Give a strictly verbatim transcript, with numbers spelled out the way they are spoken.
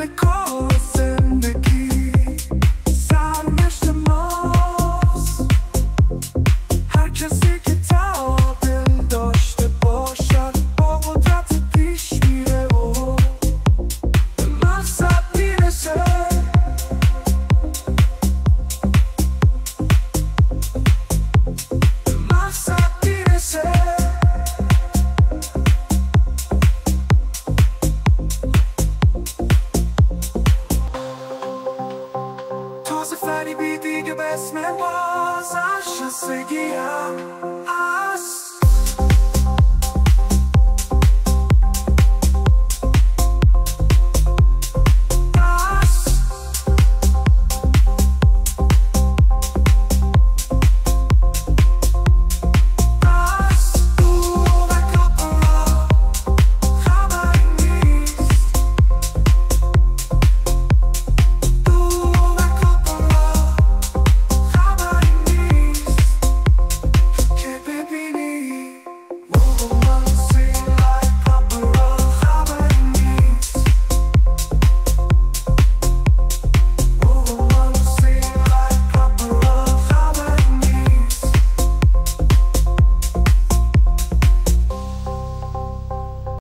به کار زندگی سرنوشت ماست. هر کسی که تعادل داشته باشد با قدرت پیش میره و به مقصد میرسه. به مقصد میرسه. تازه فریبی دیگه به اسم بازنشستگیم.